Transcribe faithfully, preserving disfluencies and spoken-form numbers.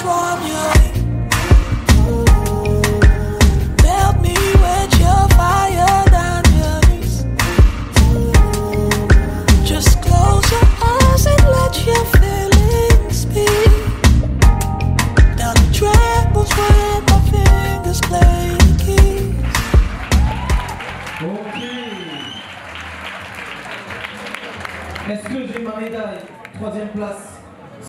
warm you. Melt me with your fire down your knees. Just close your eyes and let your feelings speak. Down the trebles when my fingers play the keys. Ok. Est-ce que j'ai ma médaille? Troisième place.